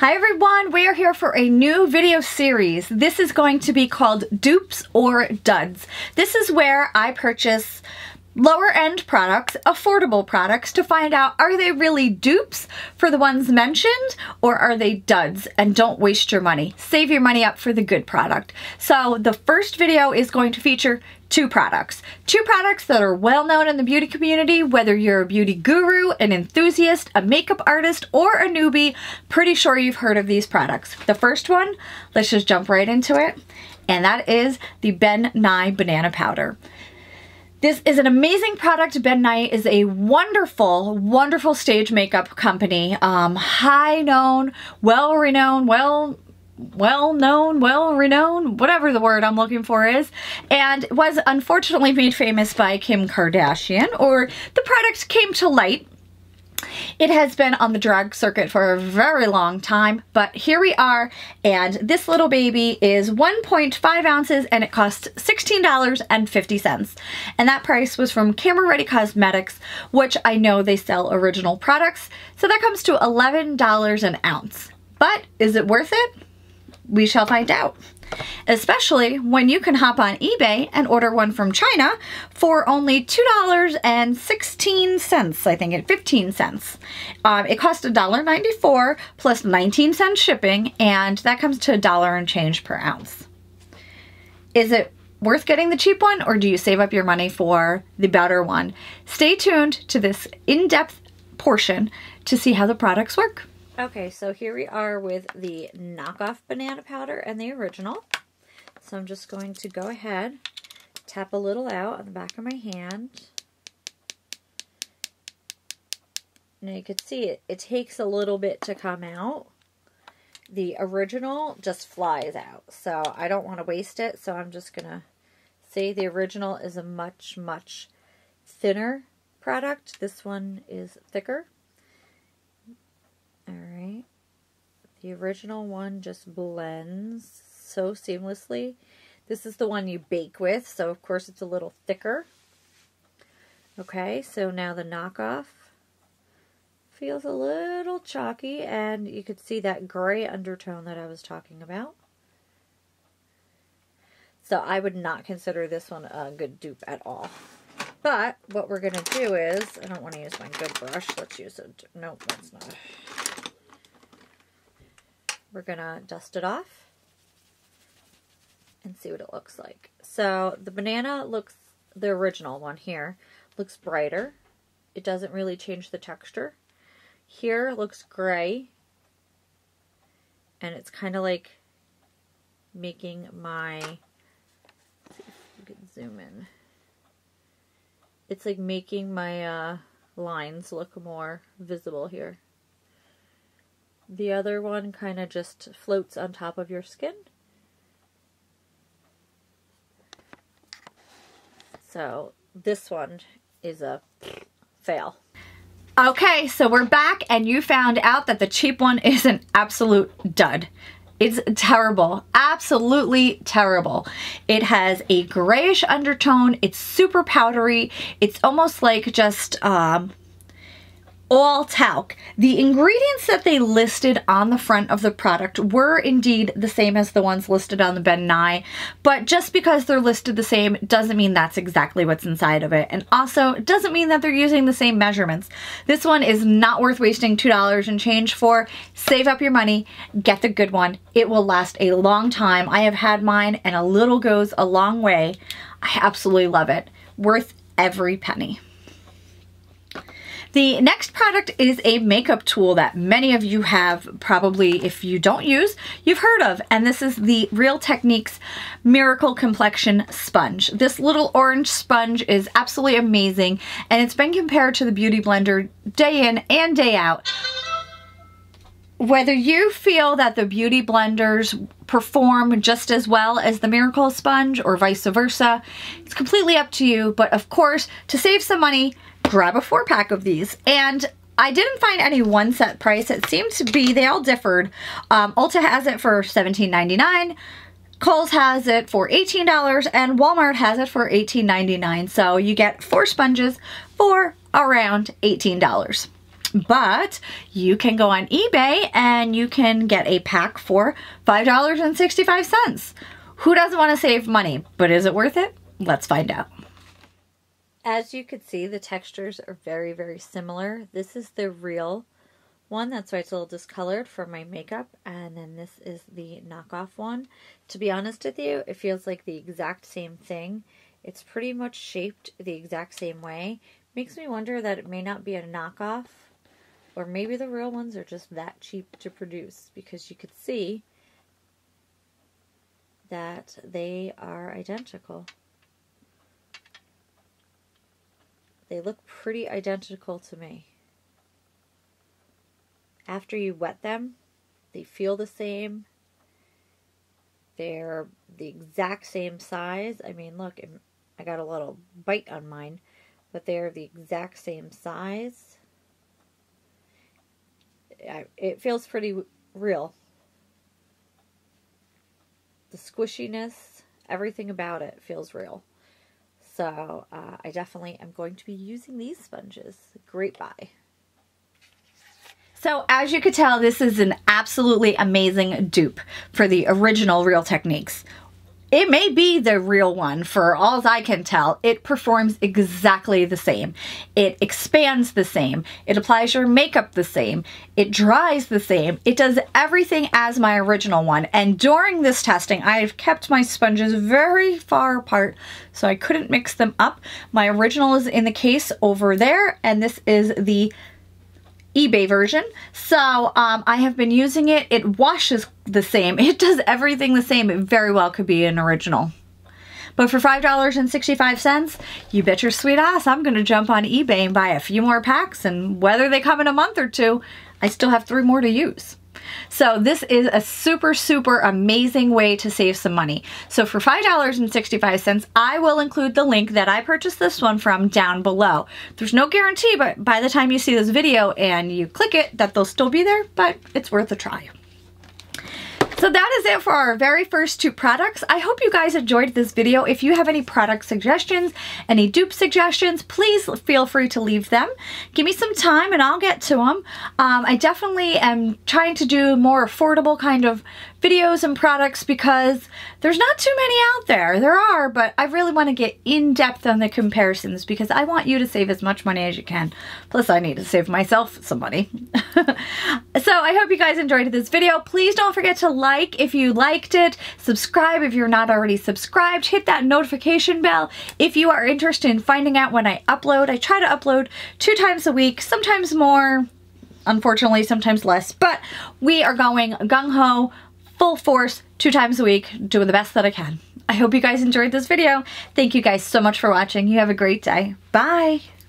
Hi everyone, we are here for a new video series. This is going to be called Dupes or Duds. This is where I purchase lower end products, affordable products, to find out, are they really dupes for the ones mentioned, or are they duds? And don't waste your money. Save your money up for the good product. So the first video is going to feature two products that are well known in the beauty community. Whether you're a beauty guru, an enthusiast, a makeup artist, or a newbie, pretty sure you've heard of these products. The first one, let's just jump right into it, and that is the Ben Nye Banana Powder. This is an amazing product. Ben Nye is a wonderful, wonderful stage makeup company. High known, well-renowned, well-known, whatever the word I'm looking for is, and was unfortunately made famous by Kim Kardashian, or the product came to light. It has been on the drag circuit for a very long time, but here we are, and this little baby is 1.5 ounces and it costs $16.50. And that price was from Camera Ready Cosmetics, which I know they sell original products, so that comes to $11 an ounce. But is it worth it? We shall find out. Especially when you can hop on eBay and order one from China for only $2.16, I think, at 15 cents. It costs $1.94 plus 19 cents shipping, and that comes to $1 and change per ounce. Is it worth getting the cheap one, or do you save up your money for the better one? Stay tuned to this in-depth portion to see how the products work. Okay, so here we are with the knockoff banana powder and the original. So I'm just going to go ahead, tap a little out on the back of my hand. Now you can see it takes a little bit to come out. The original just flies out, so I don't want to waste it, so I'm just going to say the original is a much, much thinner product. This one is thicker. Alright, the original one just blends so seamlessly. This is the one you bake with, so of course it's a little thicker. Okay, so now the knockoff feels a little chalky, and you could see that gray undertone that I was talking about. So I would not consider this one a good dupe at all. But what we're going to do is, I don't want to use my good brush, let's use it. Nope, that's not. We're going to dust it off and see what it looks like. So the banana looks, the original one here, looks brighter. It doesn't really change the texture. Here it looks gray, and it's kind of like making my, let's see if you can zoom in. It's like making my lines look more visible here. The other one kind of just floats on top of your skin. So this one is a fail. Okay, so we're back, and you found out that the cheap one is an absolute dud. It's terrible, absolutely terrible. It has a grayish undertone, it's super powdery, it's almost like just all talc. The ingredients that they listed on the front of the product were indeed the same as the ones listed on the Ben Nye, but just because they're listed the same doesn't mean that's exactly what's inside of it, and also it doesn't mean that they're using the same measurements. This one is not worth wasting $2 and change for. Save up your money, get the good one. It will last a long time. I have had mine, and a little goes a long way. I absolutely love it. Worth every penny. The next product is a makeup tool that many of you have probably, if you don't use, you've heard of, and this is the Real Techniques Miracle Complexion Sponge. This little orange sponge is absolutely amazing, and it's been compared to the Beauty Blender day in and day out. Whether you feel that the Beauty Blenders perform just as well as the Miracle Sponge or vice versa, it's completely up to you, but of course, to save some money, grab a 4-pack of these. And I didn't find any one set price. It seemed to be, they all differed. Ulta has it for $17.99, Kohl's has it for $18, and Walmart has it for $18.99. So you get 4 sponges for around $18. But you can go on eBay and you can get a pack for $5.65. Who doesn't want to save money? But is it worth it? Let's find out. As you can see, the textures are very, very similar. This is the real one. That's why it's a little discolored for my makeup. And then this is the knockoff one. To be honest with you, it feels like the exact same thing. It's pretty much shaped the exact same way. Makes me wonder that it may not be a knockoff, or maybe the real ones are just that cheap to produce, because you could see that they are identical. They look pretty identical to me. After you wet them, they feel the same. They're the exact same size. I mean, look, I got a little bite on mine, but they're the exact same size. It feels pretty real. The squishiness, everything about it feels real. So I definitely am going to be using these sponges. Great buy. So as you could tell, this is an absolutely amazing dupe for the original Real Techniques. It may be the real one, for all I can tell. It performs exactly the same. It expands the same. It applies your makeup the same. It dries the same. It does everything as my original one. And during this testing, I've kept my sponges very far apart, so I couldn't mix them up. My original is in the case over there, and this is the eBay version. So I have been using it. It washes the same. It does everything the same. It very well could be an original. But for $5.65, you bet your sweet ass I'm going to jump on eBay and buy a few more packs, and whether they come in a month or two, I still have 3 more to use. So this is a super, super amazing way to save some money. So for $5.65, I will include the link that I purchased this one from down below. There's no guarantee, but by the time you see this video and you click it, that they'll still be there, but it's worth a try. So that is it for our very first 2 products. I hope you guys enjoyed this video. If you have any product suggestions, any dupe suggestions, please feel free to leave them. Give me some time and I'll get to them. I definitely am trying to do more affordable kind of videos and products because there's not too many out there. There are, but I really want to get in depth on the comparisons because I want you to save as much money as you can. Plus I need to save myself some money. So I hope you guys enjoyed this video. Please don't forget to like if you liked it, subscribe if you're not already subscribed, hit that notification bell if you are interested in finding out when I upload. I try to upload 2 times a week, sometimes more, unfortunately sometimes less, but we are going gung-ho, full force, 2 times a week, doing the best that I can. I hope you guys enjoyed this video. Thank you guys so much for watching. You have a great day. Bye!